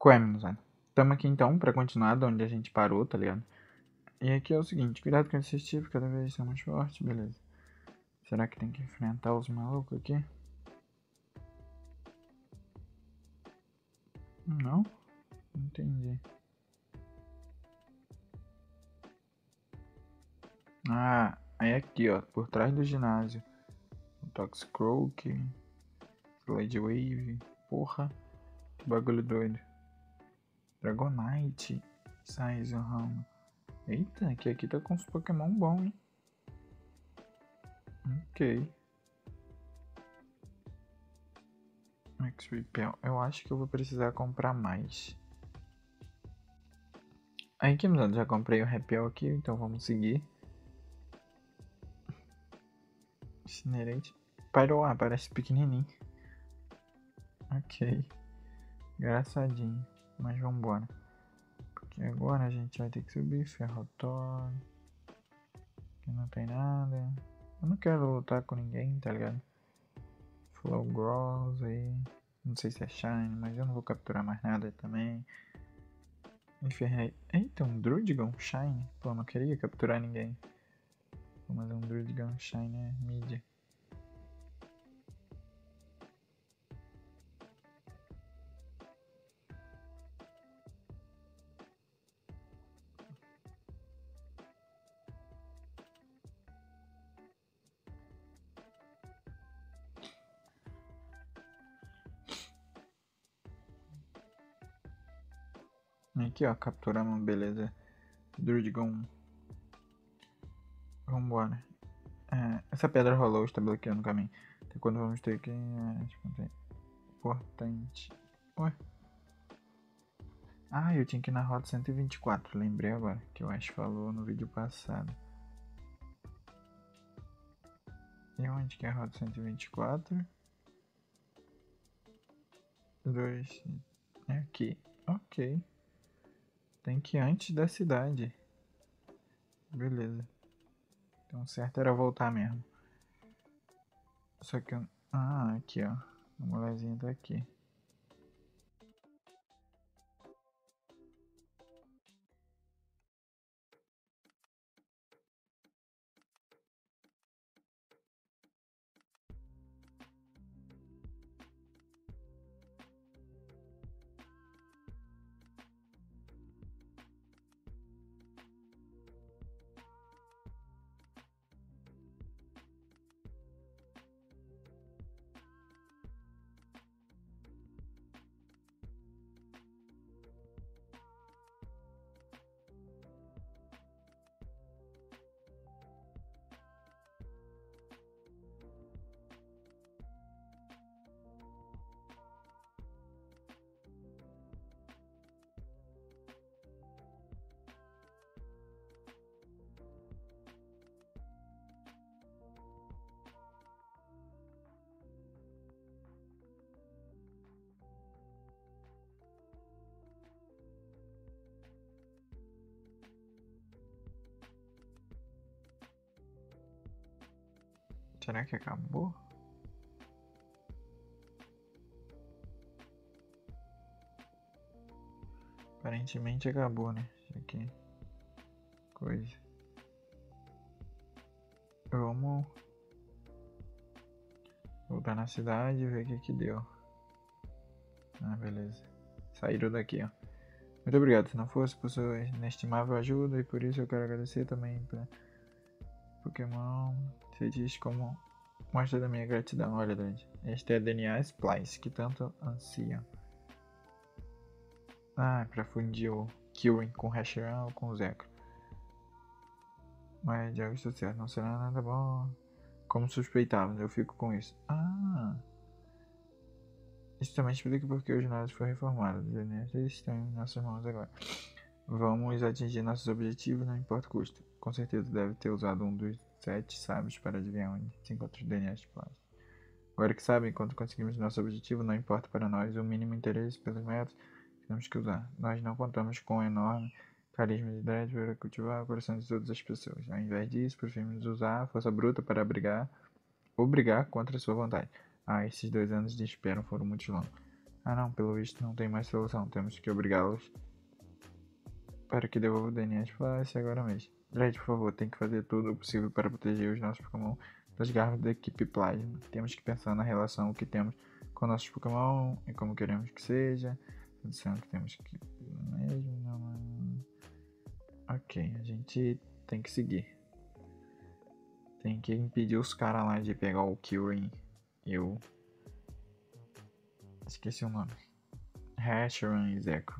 Qual é, menosada? Tamo aqui então pra continuar de onde a gente parou, tá ligado? E aqui é o seguinte, cuidado com esses tipos, cada vez são mais fortes, beleza. Será que tem que enfrentar os malucos aqui? Não? Entendi. Ah, aí aqui ó, por trás do ginásio. O Toxicroak, Slade Wave, porra, que bagulho doido. Dragonite, Saizo Ramo. Eita, que aqui tá com uns Pokémon bons, hein? Ok. Max Repel. Eu acho que eu vou precisar comprar mais. Aí que já comprei o Repel aqui, então vamos seguir. Incinerate. Pyroar, parece pequenininho. Ok. Engraçadinho. Mas vambora. Porque agora a gente vai ter que subir. Ferrotor. Que não tem nada. Eu não quero lutar com ninguém, tá ligado? Flowgross aí. Não sei se é Shine, mas eu não vou capturar mais nada também. Infernei. Eita, um Druidgon Shine. Pô, não queria capturar ninguém. Mas um Druidgon Shine é mídia. Aqui ó, capturamos, beleza. Druidgon. Vambora. Essa pedra rolou, está bloqueando o caminho. Até quando vamos ter que. Importante. Ué? Ah, eu tinha que ir na rota 124, lembrei agora. Que o Ash falou no vídeo passado. E onde que é a rota 124? 2. É aqui. Ok. Tem que ir antes da cidade. Beleza. Então certo era voltar mesmo. Só que eu... Ah, aqui ó. A molezinha tá aqui. Será que acabou? Aparentemente acabou, né? Isso aqui. Coisa. Vamos voltar na cidade e ver o que deu. Ah, beleza. Saíram daqui, ó. Muito obrigado. Se não fosse por sua inestimável ajuda, e por isso eu quero agradecer também pra Pokémon. Você diz como mostra da minha gratidão. Olha, Dante. Este é DNA Splice, que tanto ansiam. Ah, é pra fundir o Kyurem com o Reshiram ou com o Zekro. Mas já estou certo, não será nada bom. Como suspeitava, eu fico com isso. Ah! Isso também explica porque o ginásio foi reformado. Os DNAs estão em nossas mãos agora. Vamos atingir nossos objetivos, não importa o custo. Com certeza deve ter usado um dos 7 sábios para adivinhar onde se encontra os DNAs de plástico. Agora que sabem, enquanto conseguimos nosso objetivo, não importa para nós o mínimo interesse pelos métodos que temos que usar. Nós não contamos com um enorme carisma de Dredd para cultivar o coração de todas as pessoas. Ao invés disso, preferimos usar a força bruta para brigar contra a sua vontade. Ah, esses 2 anos de espera foram muito longos. Ah não, pelo visto não tem mais solução. Temos que obrigá-los para que devolva o DNA de Flash agora mesmo. Dredd, por favor, tem que fazer tudo o possível para proteger os nossos Pokémon das garras da equipe Plasma. Temos que pensar na relação que temos com nossos Pokémon e como queremos que seja. Dizendo que temos que... mesmo, não... Ok, a gente tem que seguir. Tem que impedir os caras lá de pegar o Kyurem e o... esqueci o nome. Hashiran e Zeko.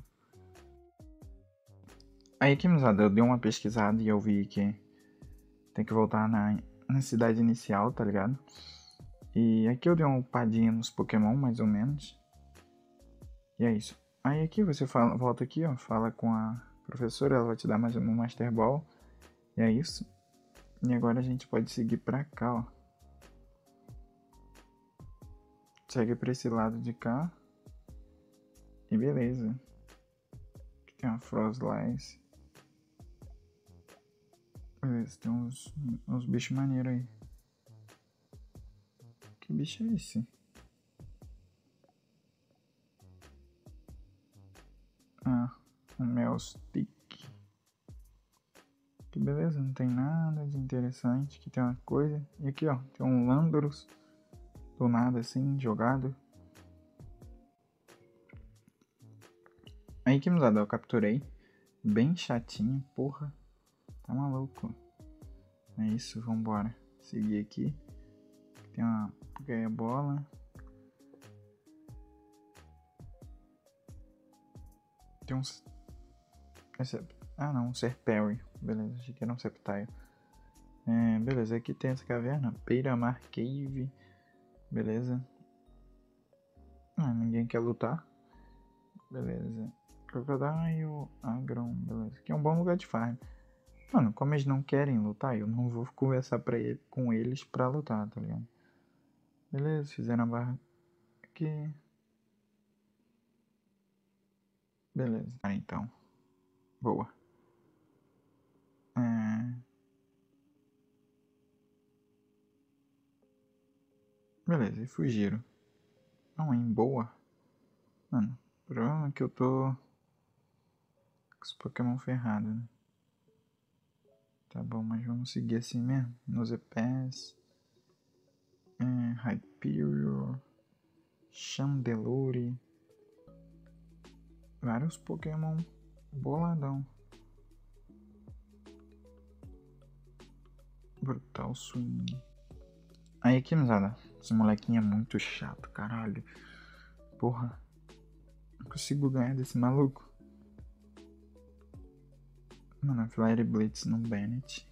Aí, Kimzada, eu dei uma pesquisada e eu vi que tem que voltar na cidade inicial, tá ligado? E aqui eu dei uma upadinha nos Pokémon, mais ou menos. E é isso. Aí aqui você volta aqui, ó, fala com a professora, ela vai te dar mais um Master Ball. E é isso. E agora a gente pode seguir pra cá, ó. Segue pra esse lado de cá. E beleza. Aqui tem uma Frostlass. Beleza, tem uns bichos maneiros aí. Que bicho é esse? Ah, um Melstick. Que beleza, não tem nada de interessante. Aqui tem uma coisa. E aqui, ó, tem um Landorus. Do nada assim, jogado. Aí que eu capturei. Bem chatinho, porra. Tá maluco. É isso, vambora. Seguir aqui. Tem uma bola. Tem uns... ah não, um Serperi. Beleza, achei que era um Sceptile. Beleza, aqui tem essa caverna. Beira-Mar Cave. Beleza. Ninguém quer lutar. Beleza. Crocodile, Agron, beleza. Aqui é um bom lugar de farm. Mano, como eles não querem lutar, eu não vou conversar com eles pra lutar, tá ligado? Beleza, fizeram a barra aqui. Beleza. Então. Boa. Beleza, e fugiram. Não, em boa. Mano, o problema é que eu tô com os Pokémon ferrados, né? Tá bom, mas vamos seguir assim mesmo. Nosepass. Hyperior. Chandelure. Vários Pokémon boladão. Brutal Swing. Aí aqui, mozada. Esse molequinho é muito chato, caralho. Porra. Não consigo ganhar desse maluco. Mano, Flare Blitz no Bennett.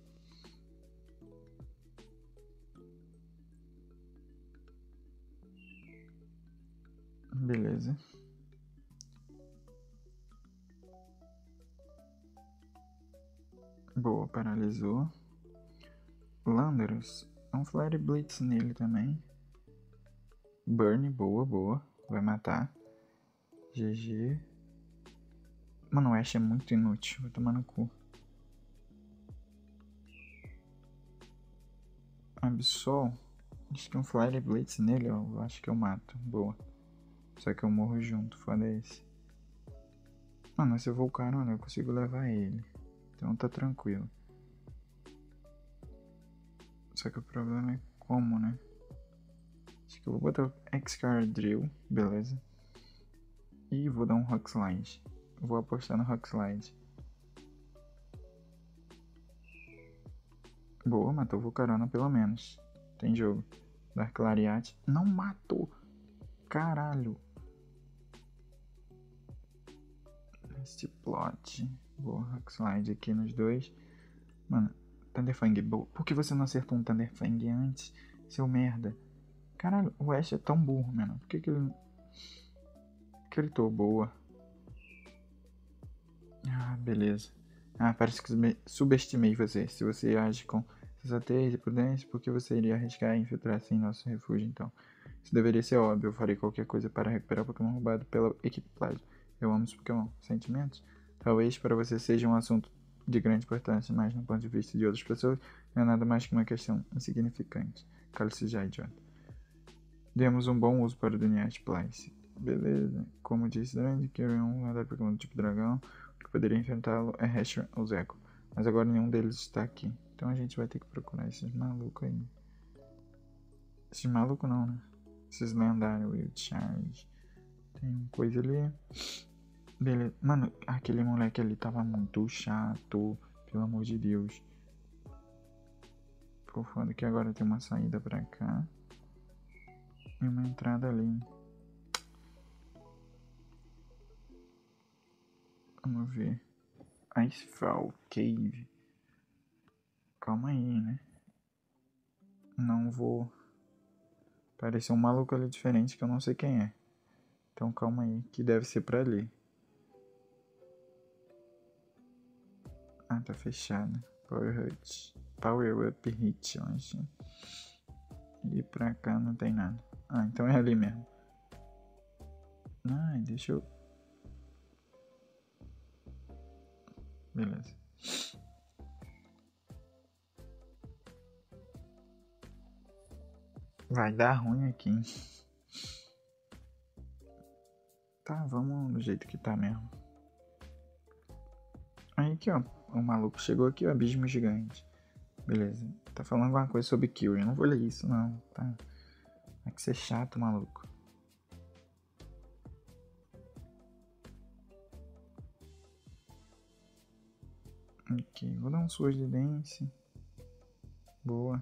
Beleza. Boa, paralisou. Landorus. É um Flare Blitz nele também. Burn, boa, boa. Vai matar. GG. Mano, o Ash é muito inútil. Vai tomar no cu. Absol. Acho que um Flare Blitz nele, ó. Eu acho que eu mato. Boa. Só que eu morro junto. Foda esse. Mano, se eu vou carona, eu consigo levar ele. Então tá tranquilo. Só que o problema é como, né? Acho que eu vou botar o Excadrill, beleza. E vou dar um Rock Slide. Vou apostar no Rock Slide. Boa, matou o Volcarona pelo menos. Tem jogo. Dark Lariat. Não matou. Caralho. Este plot. Boa, Rock Slide aqui nos dois. Mano, Thunderfang, boa. Por que você não acertou um Thunderfang antes, seu merda? Caralho, o Ash é tão burro, mano. Por que ele... gritou boa? Ah, beleza. Ah, parece que subestimei você. Se você age com sensatez e prudência, por que você iria arriscar e infiltrar-se em nosso refúgio, então? Isso deveria ser óbvio. Eu farei qualquer coisa para recuperar o Pokémon roubado pela equipe Plasma. Eu amo os Pokémon. Sentimentos? Talvez para você seja um assunto de grande importância, mas no ponto de vista de outras pessoas, não é nada mais que uma questão insignificante. Cale-se já, idiota. Demos um bom uso para o DNA de Plasma. Beleza. Como disse, Drande, que é um lendário Pokémon do tipo dragão. O que poderia enfrentá-lo é Reshiram ou Zeco. Mas agora nenhum deles está aqui. Então a gente vai ter que procurar esses malucos aí. Esses malucos não, né? Esses lendários, Wild Charge. Tem coisa ali. Beleza. Mano, aquele moleque ali tava muito chato. Pelo amor de Deus. Ficou foda que agora tem uma saída pra cá. E uma entrada ali. Vamos ver. Icefall Cave. Calma aí, né? Não vou. Parecer um maluco ali diferente que eu não sei quem é. Então calma aí, que deve ser pra ali. Ah, tá fechado. Power Hut. Power Up Hit, eu acho. E pra cá não tem nada. Ah, então é ali mesmo. Ai, deixa eu. Beleza. Vai dar ruim aqui, hein? Tá, vamos do jeito que tá mesmo. Aí aqui, ó. O maluco chegou aqui, o abismo gigante. Beleza. Tá falando alguma coisa sobre Kill. Eu não vou ler isso, não. Tá. Vai que ser chato, maluco. Ok, vou dar um Sword Dance. Boa.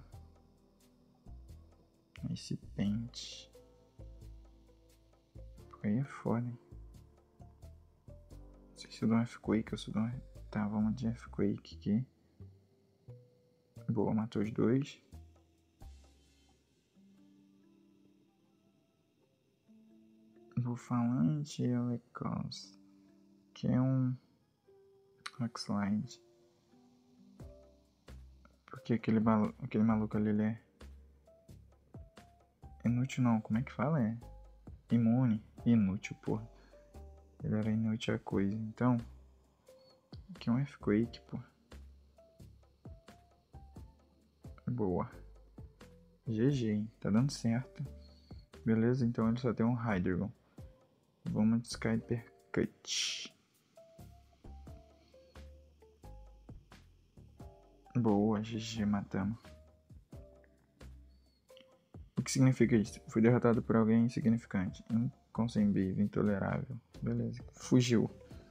Esse pente. Porque aí é foda, hein? Não sei se eu dou um F-Quake ou se eu dou um... Tá, vamos de F-Quake aqui. Boa, matou os dois. Bufalante e Elecos. Que é um... Rockslide. Porque aquele maluco ali, ele é... Inútil não, como é que fala? É... Imune. Inútil, porra. Ele era inútil a coisa. Então... Aqui é um F-Quake, porra. Boa. GG, hein? Tá dando certo. Beleza, então ele só tem um Hydreigon. Vamos de Sky Percut. Boa, GG, matamos. O que significa isso? Fui derrotado por alguém insignificante, inconcebível, intolerável. Beleza, fugiu.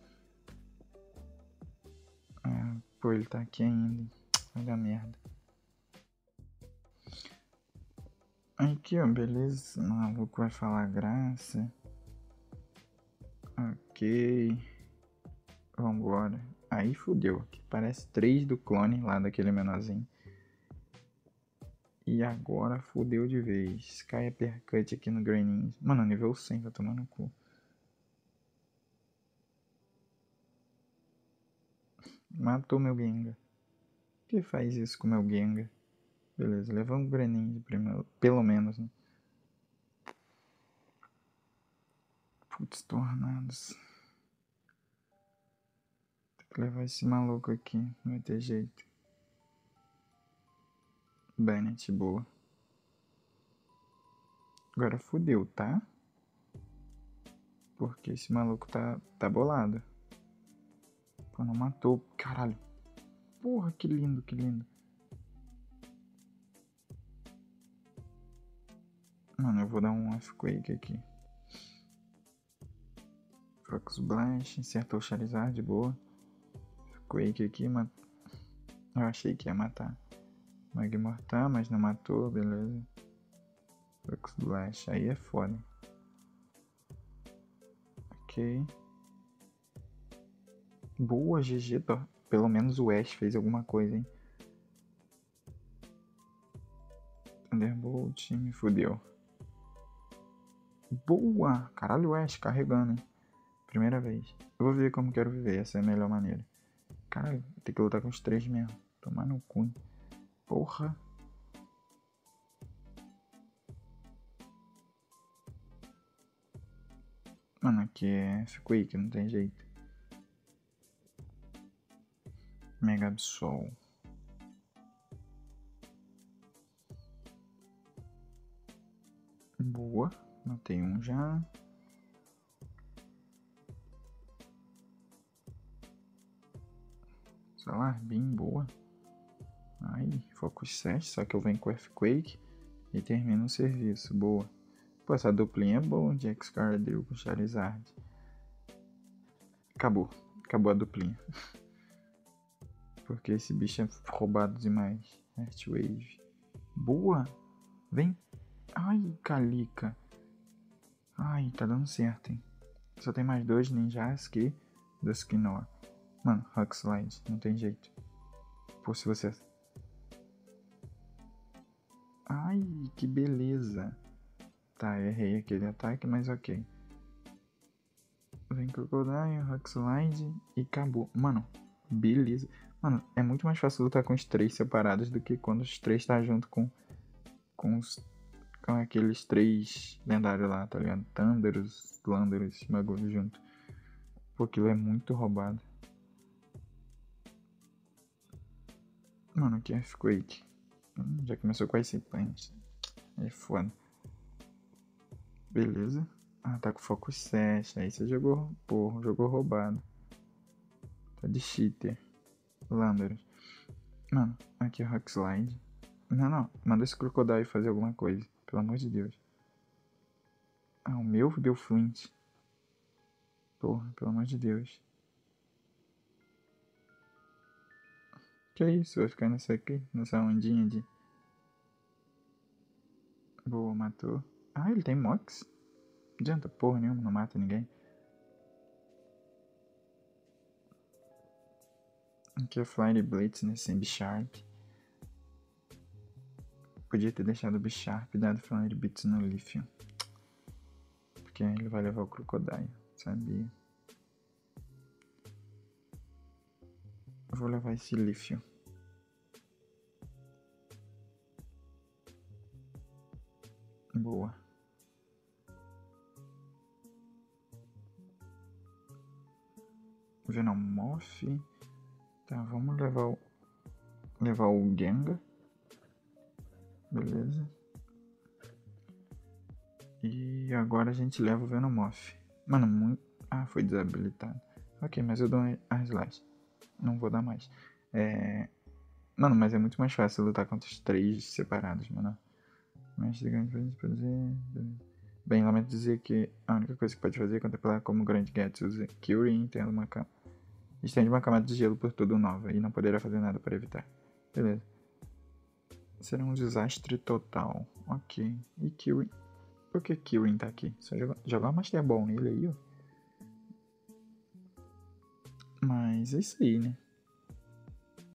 Ah, pô, ele tá aqui ainda. Vai dar merda. Aqui, ó, beleza. O maluco vai falar graça. Ok. Vambora. Aí fudeu. Parece 3 do clone lá daquele menorzinho. E agora fudeu de vez. Sky Uppercut aqui no Greninja. Mano, nível 100, vai tomar no cu. Matou meu Gengar. Por que faz isso com meu Gengar? Beleza, levamos o Greninja primeiro. Pelo menos, né? Putz, tornados. Tem que levar esse maluco aqui. Não vai ter jeito. Bennett, boa. Agora fudeu, tá? Porque esse maluco tá bolado. Pô, não matou. Caralho. Porra, que lindo, que lindo. Mano, eu vou dar um Earthquake aqui. Fox Blast, acertou o Charizard, boa. Quake aqui, eu achei que ia matar. Magmortar, mas não matou, beleza. Fox Blast, aí é foda. Ok. Boa, GG, pelo menos o Ash fez alguma coisa, hein. Thunderbolt, me fudeu. Boa! Caralho, o Ash carregando, hein. Primeira vez. Eu vou ver como quero viver, essa é a melhor maneira. Caralho, tem que lutar com os 3 mesmo. Tomar no cu. Porra. Mano, aqui é F-Quake, não tem jeito. Mega Absol. Boa. Matei um já. Sei lá, bem boa. Ai, Focus 7, só que eu venho com Earthquake e termino o serviço. Boa. Pô, essa duplinha é boa de Excalibur com Charizard. Acabou a duplinha. Porque esse bicho é roubado demais. Earthwave. Boa. Vem. Ai, Calica. Ai, tá dando certo, hein. Só tem mais 2 ninjas que do Skinor. Mano, Rockslide, não tem jeito. Pô, se você... Ai, que beleza. Tá, errei aquele ataque, mas ok. Vem Crocodile, Rockslide e acabou. Mano, beleza. Mano, é muito mais fácil lutar com os 3 separados do que quando os 3 tá junto com aqueles 3 lendários lá, tá ligado? Thunderous, Landorus, bagulho junto. Pô, aquilo é muito roubado. Mano, aqui é Earthquake. Já começou com Ice Punch. É foda. Beleza. Ah, tá com Focus 7. Aí você jogou, porra, jogou roubado. Tá de cheater. Landorus. Mano, aqui é Rockslide. Não. Manda esse Crocodile fazer alguma coisa. Pelo amor de Deus. Ah, o meu deu Flint. Porra, pelo amor de Deus. Que isso? Vai ficar nessa ondinha de... Boa, matou. Ah, ele tem Mox? Não adianta porra nenhuma, não mata ninguém. Aqui é Flying Blitz nesse Bisharp. Podia ter deixado o Bisharp e dado Flying Blitz no Lithium. Porque aí ele vai levar o Crocodile, sabia? Eu vou levar esse Lithium. Boa. Venomoth. Tá, vamos levar o Gengar. Beleza. E agora a gente leva o Venomoth. Mano, muito... Ah, foi desabilitado. Ok, mas eu dou a Slash. Não vou dar mais. Mano, mas é muito mais fácil lutar contra os 3 separados, mano. Mestre grande pra dizer... Bem, lamento dizer que a única coisa que pode fazer é contemplar como o grande Gats usa Kyurem estende uma camada de gelo por todo o Nova e não poderá fazer nada para evitar. Beleza. Será um desastre total. Ok. E Kyurem? Por que Kyurem tá aqui? Só jogar uma Master Ball nele aí, ó. Mas é isso aí, né?